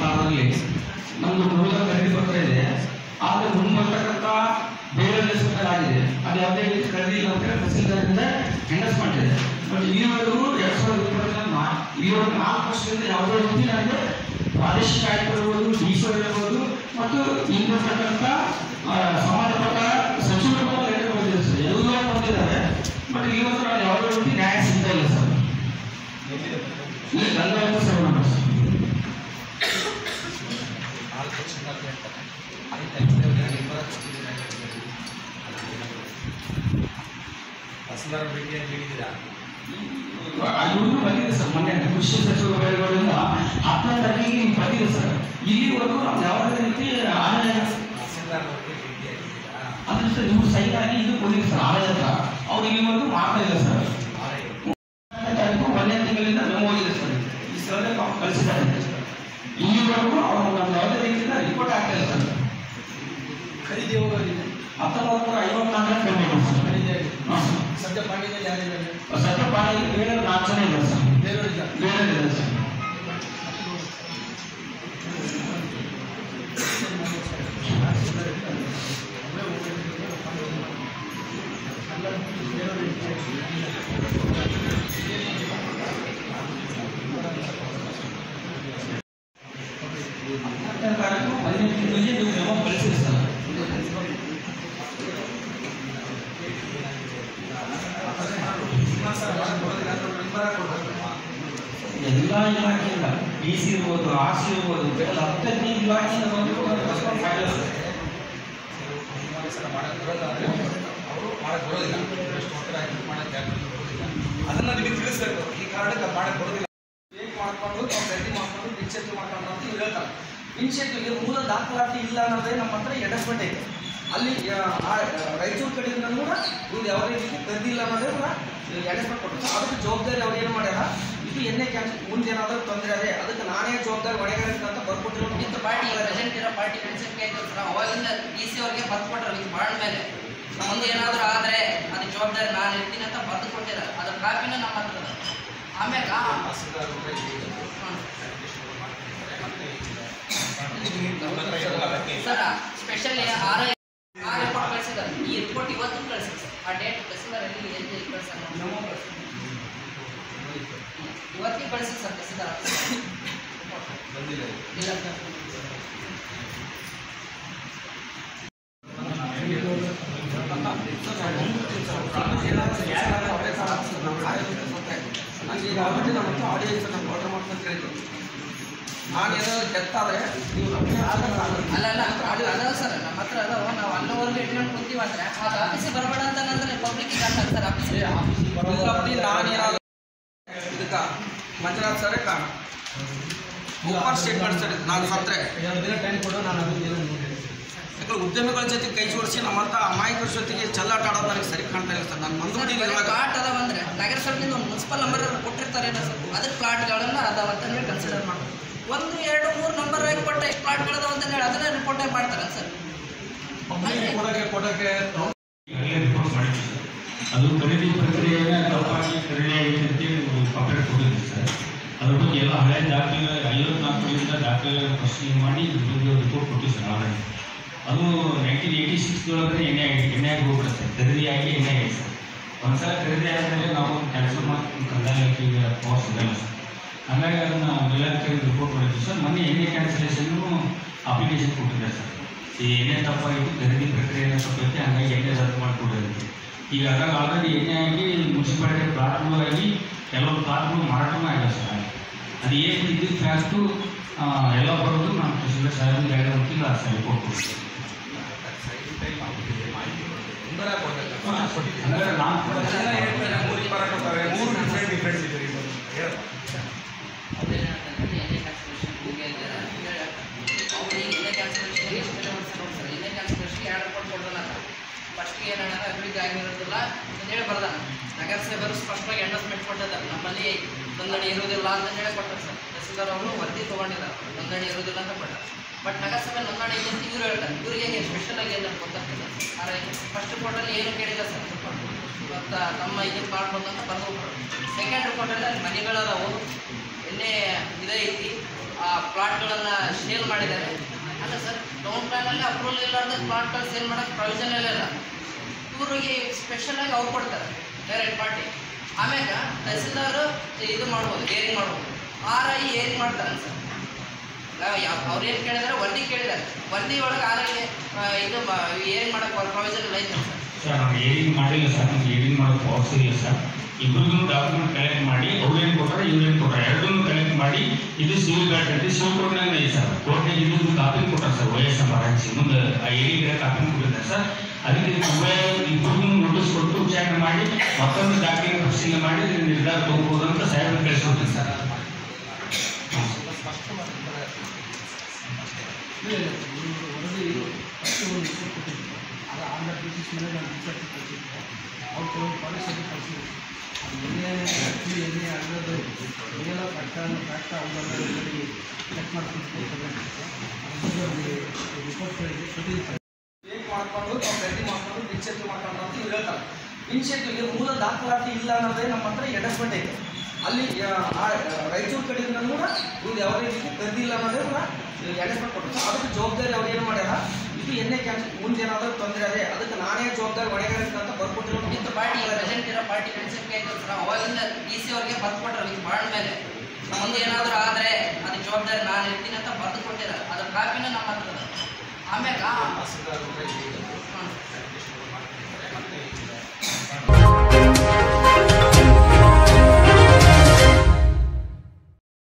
ಕಾಲದಲ್ಲಿ ನಮ್ಮದು ಮೂಲ ಖರೀದಿ ಪತ್ರ ಇದೆ. ಆದರೆ ಮುಂಬರ್ತಕ್ಕಂಥ ಬೇರೆ ಆಗಿದೆ, ಅದು ಯಾವುದೇ ರೀತಿ ಖರೀದಿ ಇಲ್ಲ ಅಂತ ತಹಸೀಲ್ದಾರಿಂದ ಎಂಡಸ್ಮೆಂಟ್ ಇದೆ. ಬಟ್ ಈವರೆಗೂ 2020 ಈವರೆಗೂ 4 ವರ್ಷದಿಂದ ಯಾವುದೇ ರೀತಿ ನನಗೆ ಪ್ರಾದೇಶಿಕ ಆಯುಕ್ತ ಇರ್ಬೋದು, ಡಿಸಿ ಇರ್ಬೋದು ಮತ್ತು ಇಂದಿರ್ತಕ್ಕಂಥ ಸಂಬಂಧಪಟ್ಟ ಸಚಿವರು ಲೆಟರ್ ಬಂದಿದೆ ಸರ್, ಎಲ್ಲರೂ ಬಂದಿದ್ದಾರೆ. ಬಟ್ ಇವತ್ತು ನಾನು ಯಾವುದೇ ರೀತಿ ನ್ಯಾಯ ಸಿಗ್ತಾ ಇಲ್ಲ ಸರ್. ಈ ಗಂಗಾವತಿ ಸರ್ ನಮ್ಮ ಸರ್ ಇವರು ಬಂದಿದೆ ಸರ್. ಮೊನ್ನೆ ಕೃಷಿ ಸಚಿವರುಗಳಿಂದ 10ನೇ ತಾರೀಕಿಗೆ ಬಂದಿದೆ ಸರ್. ಇಲ್ಲಿವರೆಗೂ ನಾವು ಯಾವುದೇ ರೀತಿ ಆದಾಯ ಅಂದ್ರೆ ಸರ್ ಇವರು ಸೈನ್ ಆಗಿ ಇದು ಬಂದಿದೆ ಸರ್ ಆದಾಯ ಹತ್ರ. ಅವ್ರು ಇಲ್ಲಿವರೆಗೂ ಮಾಡ್ತಾ ಇಲ್ಲ ಸರ್. 1ನೇ ತಿಂಗಳಿಂದ ಮೆಮೊ ಇದೆ ಸರ್. ಈ ಸರ್ವೆ ಕಳಿಸಿದ್ದಾರೆ. ಇಲ್ಲಿವರೆಗೂ ಅವರು ನಮ್ಮ ಯಾವುದೇ ರೀತಿಯಿಂದ ರಿಪೋರ್ಟ್ ಆಗ್ತಾ ಇಲ್ಲ ಸರ್. ಖರೀದಿ ಹೋಗೋದಿದೆ 1954 ಪೇಮೆಂಟ್ ಸರ್. ಸದ್ಯ ಪಾಂಡ್ಯದಲ್ಲಿ ಯಾರಿದ್ದಾರೆ? ಸದ್ಯ ಪಾಂಡ್ಯದಲ್ಲಿ ಬೇರೆ 4 ಜನ ಇದ್ದಾರೆ ಸರ್. ಬೇರೆ ಇದೆ ಸರ್. ಎಲ್ಲ ಇಲಾಖೆಯಿಂದ ಡಿಸಿ ಇರ್ಬೋದು, ಆರ್ಸಿ ಇರ್ಬೋದು, 10 ಇಲಾಖೆಯಿಂದ ಅದನ್ನ ನಿಮಗೆ ತಿಳಿಸ್ಬೇಕು. ಈ ಕಾರಣಕ್ಕೆ ಮಾಡಕ್ಕೆ ಬರೋದಿಲ್ಲ. ಹೇಗೆ ಮಾಡ್ಕೊಂಡು ನಾವು ರೆಡಿ ಮಾಡ್ಕೊಂಡು ಇನ್ಶೆಂಟಿವ್ ಮಾಡ್ಕೊಂಡು ಅಂತ ಹೇಳ್ತಾರೆ. ಇನ್ಶೆಂಟಿವ್ಗೆ ಮೂಲ ದಾಖಲಾತಿ ಇಲ್ಲ ಅನ್ನೋದೇ ನಮ್ಮ ಹತ್ರ ಎಡಸ್ಮೆಂಟ್ ಐತೆ. ಅಲ್ಲಿ ರಾಯಚೂರು ಕಡೆಯಿಂದ ಕೂಡ ಇವ್ರು ಯಾವುದೇ ರೀತಿ ಖರೀದಿ ಇಲ್ಲ ಅನ್ನೋದೇ ಕೂಡ ಎಡಸ್ಮೆಂಟ್ ಕೊಡ್ತಾರೆ. ಅದಕ್ಕೆ ಜವಾಬ್ದಾರಿ ಅವ್ರು ಏನು ಮಾಡ್ಯಾರ, ಇದು ಎಣ್ಣೆ ಕ್ಯಾನ್ಸಲ್ ಮುಂದೆ ಏನಾದರೂ ತೊಂದರೆ ಅದೇ ಅದಕ್ಕೆ ನಾನೇ ಜವಾಬ್ದಾರಿ ಹೊಣೆಗಾರ ಅಂತ ಬರ್ಕೊಟ್ಟಿರೋ ವಿತ್ ಪಾರ್ಟಿ ಪ್ರೆಸೆಂಟ್ ಇರೋ ಪಾರ್ಟಿ ಮೆಣಸಿನ್ಕಾಯಿ ಆಯ್ತು ಸರ್. ಅವಾಗಿಂದ ಡಿ ಸಿ ಅವ್ರಿಗೆ ಬರೆದು ಕೊಟ್ಟರು ವಿತ್ ಬಾಂಡ್ ಮೇಲೆ ಮುಂದೆ ಏನಾದರೂ ಆದರೆ ಅದಕ್ಕೆ ಜವಾಬ್ದಾರಿ ನಾನು ಇರ್ತೀನಿ ಅಂತ ಬರೆದು ಕೊಟ್ಟಿದ್ದಾರೆ. ಅದ್ರ ಕಾಪಿನ ನಮ್ಮ ಹತ್ರ ಇದೆ. ಆಮೇಲೆ ಸರ್ ಸ್ಪೆಷಲಿ ಆ ರಿಪೋರ್ಟ್ ಕಳಿಸಿದ್ದಾರೆ. ಈ ರಿಪೋರ್ಟ್ ಇವತ್ತು ಕಳಿಸಿದೆ ಸರ್. ಆ ಡೇಟ್ ತಹಸೀಲ್ದಾರ್ ಎಲ್ಲಿ ಕಳಿಸ್ತಾರೆ ಇವತ್ತಿಗೆ ಕಳಿಸಿ ಸರ್. ತಹಸೀಲ್ದಾರ್ ಇಲ್ಲ ಸರ್. ನನಗೆ ಈಗ ಆಲ್ರೆಡಿ ನಮ್ಮ ಹತ್ರ ಆಡಿಯನ್ಸ್ ನಾನು ಆರ್ಡರ್ ಮಾಡ್ಕೊಂಡು ಹೇಳಿದ್ರು. ನಾನು ಏನಾದರೂ ಡೆತ್ ಆದರೆ ನೀವು ಅಲ್ಲ ಸರ್, ನಮ್ಮ ಹತ್ರ ಅದಾವ. ನಾವು ಅಲ್ಲವರೆಗೂ ಇಟ್ಕೊಂಡು ಕುಂತೀವಿ ಅಂದರೆ ಅದು ಆಫೀಸಿಗೆ ಬರಬೇಡ ಅಂತ ಅಂದರೆ ಪಬ್ಲಿಕ್ಗೆ ಆಗ್ತದೆ ಸರ್. ಆಫೀಸಿಗೆ ನಾನು ಏನಾದರೂ ಇದಕ್ಕೆ ಮಂಜುನಾಥ್ ಸರೇ ಕಾರಣ ಓಪನ್ ಸ್ಟೇಟ್ಮೆಂಟ್ ಸರ್. ನಾನು ಸತ್ತರೆ 2 ದಿನ ಟೈಮ್ ಕೊಡು, ನಾನು ಅದನ್ನು ಯಾಕಂದ್ರೆ ಉದ್ಯಮಿಗಳ ಜೊತೆ ಕೈ ಜೋಡಿಸಿ ನಮ್ಮ ಹತ್ರ ಅಮಾಯಕರ ಜೊತೆಗೆ ಚೆಲ್ಲಾಟ ಆಡೋದು ನನಗೆ ಸರಿ ಕಾಣ್ತಾ ಇಲ್ಲ ಸರ್. ನಾನು ಪ್ಲಾಟ್ ಅದಾವ ಅಂದರೆ ನಗರಸಭೆಯಿಂದ ಒಂದು ಮುನ್ಸಿಪಲ್ ನಂಬರ್ ಕೊಟ್ಟಿರ್ತಾರೆ ಸರ್. ಅದಕ್ಕೆ ಪ್ಲಾಟ್ಗಳನ್ನು ಅದಾವ ಅಂತ ಹೇಳಿ ಕನ್ಸಿಡರ್ ಮಾಡ್ತಾರೆ. 1, 2, 3 ನಂಬರ್ ಆಗಿ ಕೊಟ್ಟ ಪ್ಲಾಟ್ಗಳದಾವ ಅಂತ ಹೇಳಿ ಅದನ್ನ ರಿಪೋರ್ಟ್ ಮಾಡ್ತಾರೆ ಸರ್. ಕೊಡೋಕ್ಕೆ ರಿಪೋರ್ಟ್ ಮಾಡಿದ್ವಿ ಸರ್. ಅದು ಖರೀದಿ ಪ್ರಕ್ರಿಯೆಯನ್ನು ತಪ್ಪಾಗಿ ಖರೀದಿಯಾಗಿದೆ ಅಂತೇಳಿ ಕಂಪ್ಲೇಂಟ್ ಕೊಟ್ಟಿದ್ವಿ ಸರ್. ಅದ್ರ ಬಗ್ಗೆ ಎಲ್ಲ ಹಳೆ ದಾಖಲೆ 54 ದಾಖಲೆ ಪರಿಶೀಲನೆ ಮಾಡಿ ರಿಪೋರ್ಟ್ ಕೊಟ್ಟಿವಿ ಸರ್. ಆಲ್ರೆಡಿ ಅದು 1986 ಎಣ್ಣೆ ಆಗಿ ಹೋಗ್ಬಿಡುತ್ತೆ. ಖರೀದಿ ಆಗಿ ಎಣ್ಣೆ ಆಗಿದೆ ಸರ್. ಒಂದ್ಸಲ ಖರೀದಿ ಆದಮೇಲೆ ನಾವು ಕ್ಯಾನ್ಸಲ್ ಮಾಡಿ ಕಂದಾಯಕ್ಕೆ ಪವರ್ ಸಿಗಲ್ಲ ಸರ್. ಹಾಗಾಗಿ ಅದನ್ನು ಮೇಲಾಧಿಕಾರಿಗೆ ರಿಪೋರ್ಟ್ ಮಾಡಿದ್ವಿ ಸರ್. ಮೊನ್ನೆ ಎಣ್ಣೆ ಕ್ಯಾನ್ಸಲೇಷನ್ನು ಅಪ್ಲಿಕೇಶನ್ ಕೊಟ್ಟಿದ್ದಾರೆ ಸರ್. ಈ ಎಣ್ಣೆ ತಪ್ಪಾಗಿತ್ತು, ಖರೀದಿ ಪ್ರಕ್ರಿಯೆಯನ್ನು ತಪ್ಪೈತೆ, ಹಾಗಾಗಿ ಎಣ್ಣೆ ರದ್ದು ಮಾಡಿಕೊಟ್ಟಿರುತ್ತೆ. ಈಗ ಅದಾಗ ಆಲ್ರೆಡಿ ಎಣ್ಣೆ ಆಗಿ ಮುನ್ಸಿಪಾಲಿಟಿ ಪ್ಲಾಟ್ಗಳು ಆಗಿ ಕೆಲವು ಪ್ಲಾಟ್ಗಳು ಮಾರಾಟನೂ ಆಗಿದೆ ಸರ್. ಅದು ಏನು ಇದ್ದಿದ್ದು ಫ್ಯಾಕ್ಟು ಎಲ್ಲ ಬರೋದು ನಾವು ತಹಸೀಲ್ದಾರ್ ಸಾಹೇಬ್ರಿಗೆ ಹೇಳಿದಂತಿಲ್ಲ ಸರ್ ರಿಪೋರ್ಟ್ ಕೊಡ್ತೀವಿ. ಅಂದರೆ ನಾನು ಫಸ್ಟ್ಗೆ ಏನಾಗ ಅಭಿವೃದ್ಧಿ ಆಗಿರೋದಿಲ್ಲ ಅಂತೇಳಿ ಬರ್ದಾನ. ನಗರಸಭೆಯವರು ಸ್ಪಷ್ಟವಾಗಿ ಎಂಡಸ್ಮೆಂಟ್ ಕೊಟ್ಟಿದ್ದಾರೆ. ನಮ್ಮಲ್ಲಿ ನೋಂದಣಿ ಇರುವುದಿಲ್ಲ ಅಂತೇಳಿ ಕೊಟ್ಟರು ಸರ್. ತಹಸೀಲ್ದಾರ್ ಅವರು ವರದಿ ತೊಗೊಂಡಿದ್ದಾರೆ, ನೋಂದಣಿ ಇರುವುದಿಲ್ಲ ಅಂತ ಕೊಟ್ಟರು. ಬಟ್ ನಗರಸಭೆ ನೋಂದಣಿ ಇದೆ ಅಂತ ಇವರು ಹೇಳ್ತಾರೆ. ಇವರಿಗೆ ಸ್ಪೆಷಲ್ ಆಗಿ ಏನು ಗೊತ್ತಾಗ್ತದೆ. ಆದರೆ ಫಸ್ಟ್ ರಿಪೋರ್ಟಲ್ಲಿ ಏನು ಕೇಳಿಲ್ಲ ಸರ್. ಮತ್ತು ತಮ್ಮ ಇದನ್ನು ಮಾಡ್ಬೋದು ಅಂತ ಬರ್ದು ಸೆಕೆಂಡ್ ರಿಪೋರ್ಟಲ್ಲಿ ಮನೆಗಳದಾವು, ನಿನ್ನೆ ಇದೇ ಐತಿ ಆ ಪ್ಲಾಟ್ಗಳನ್ನು ಸೇಲ್ ಮಾಡಿದ್ದಾರೆ. ಅಲ್ಲ ಸರ್, ಟೌನ್ ಪ್ಲಾನಲ್ಲಿ ಅಪ್ರೂವಲ್ ಇಲ್ಲಾರ್ದ ಪ್ಲಾಟ್ಗಳು ಸೇಲ್ ಮಾಡೋಕ್ಕೆ ಪ್ರೊವಿಷನ್ ಇಲ್ಲ. ಇವ್ರಿಗೆ ಸ್ಪೆಷಲಾಗಿ ಅವ್ರು ಕೊಡ್ತಾರೆ ಡೈರೆಕ್ಟ್ ಪಾರ್ಟಿ. ಆಮ್ಯಾಗ ತಹಸೀಲ್ದಾರ್ ಇದು ಮಾಡ್ಬೋದು, ಏರಿಂಗ್ ಮಾಡ್ಬೋದು. RI ಏರಿಂಗ್ ಮಾಡ್ತಾರೆ ಸರ್. ಅವ್ರು ಏನು ಕೇಳಿದಾರೆ, ವರದಿ ಕೇಳಿದ್ದಾರೆ. ವರದಿ ಒಳಗೆ RI ಇದು ಏರಿಂಗ್ ಮಾಡೋಕ್ಕೆ ಪ್ರೊವಿಷನ್ ಇಲ್ಲ ಐತೆ ಸರ್. ನಾವು ಏರಿಂಗ್ ಮಾಡಿಲ್ಲ ಸರ್, ನಮ್ಗೆ ಏರಿಂಗ್ ಮಾಡೋಕ್ಕೆ ಪವರ್ಸ್ ಇಲ್ಲ ಸರ್. ಇಬ್ಬರಿಗೂ ಡಾಕ್ಯುಮೆಂಟ್ ಕಲೆಕ್ಟ್ ಮಾಡಿ ಅವ್ರೇನು ಕೊಟ್ಟಾರೆ ಇವ್ರೇನು ಕೊಟ್ಟಾರೆ ಎರಡನ್ನೂ ಕಲೆಕ್ಟ್ ಮಾಡಿ ಇದು ಸಿವಿಲ್ ಬ್ಯಾಟ್ ಅಂತ ಸಿವಿಲ್ ಕೋರ್ಟ್ನಾಗ ಇದೆ ಸರ್. ಕೋರ್ಟ್ನಾಗ ಇದು ಕಾಪಿ ಕೊಟ್ಟಾರೆ ಸರ್. OSMR ಮುಂದೆ ಆ ಏರಿಯಾಗೆ ಕಾಪಿ ಕೊಟ್ಟಿದ್ದಾರೆ ಸರ್. ಅದಕ್ಕೆ ಇಬ್ಬರಿಗೂ ನೋಟಿಸ್ ಕೊಟ್ಟು ವಿಚಾರಣೆ ಮಾಡಿ ಮತ್ತೊಂದು ಡಾಕ್ಯುಮೆಂಟ್ ಪರಿಶೀಲನೆ ಮಾಡಿ ನಿರ್ಧಾರ ತಗೋಬಹುದು ಅಂತ ಸಾಹೇಬ್ ಕಳಿಸ್ಕೊಡ್ತೀನಿ ಸರ್. ಅವ್ರು ಕೆಲವೊಂದು ಪಾಲಿಸಿ ಕಳಿಸಿದ್ರು. ಅದು ಎಣ್ಣೆ ಅಲ್ಲದು ಏನೆಲ್ಲ ಫ್ಯಾಕ್ಟ ಅವೆಲ್ಲ ಚೆಕ್ ಮಾಡ್ಕೊಂಡು ರಿಪೋರ್ಟ್ಗಳಿಗೆ ಕೊಟ್ಟಿರ್ತಾರೆ. ಹೇಗೆ ಮಾಡಿಕೊಂಡು ನಾವು ರೆಡಿ ಮಾಡಿಕೊಂಡು ಇನ್ಸೆಂಟಿವ್ ಮಾಡ್ಕೊಂಡು ಅಂತ ಇವ್ರು ಹೇಳ್ತಾರೆ. ಇನ್ಸೆಂಟಿವ್ಗೆ ಮೂಲ ದಾಖಲಾತಿ ಇಲ್ಲ ಅನ್ನೋದೇ ನಮ್ಮ ಹತ್ರ ಎಡಸ್ಮೆಂಟ್ ಐತೆ. ಅಲ್ಲಿ ರಾಯಚೂರು ಕಡೆಯಿಂದ ಕೂಡ ಇವ್ರು ಯಾವುದೇ ರೀತಿ ಕರೆದಿಲ್ಲ ಅನ್ನೋದೇ ಕೂಡ ಎಡಸ್ಮೆಂಟ್ ಕೊಡ್ತಾರೆ. ಅದಕ್ಕೆ ಜವಾಬ್ದಾರಿ ಅವ್ರು ಏನು ಮಾಡ್ಯಾರ, ಇದು ಎಣ್ಣೆ ಕ್ಯಾನ್ಸಲ್ ಮುಂದೆ ಏನಾದರೂ ತೊಂದರೆ ಅದೇ ಅದಕ್ಕೆ ನಾನೇ ಜವಾಬ್ದಾರಿ ಹೊಣೆಗಾರ ಅಂತ ಬರ್ಕೊಟ್ಟಿರೋ ಇಂಥ ಪಾರ್ಟಿ ಪ್ರೆಸೆಂಟ್ ಇರೋ ಪಾರ್ಟಿ ಮೆಣಸಿನ್ಕಾಯಿ ಸರ್ ಅವಾಗಿಂದ DC ಅವ್ರಿಗೆ ಬರ್ದು ಕೊಟ್ಟರು. ಇದು ಬಾಳ ಮೇಲೆ ಮುಂದೆ ಏನಾದರೂ ಆದರೆ ಅದು ಜವಾಬ್ದಾರಿ ನಾನು ಇರ್ತೀನಿ ಅಂತ ಬರ್ದು ಕೊಟ್ಟಿದ್ದಾರೆ. ಅದ್ರ ಕಾಪಿನ ನಮ್ಮ ಹತ್ರ. ಆಮ್ಯಾಗ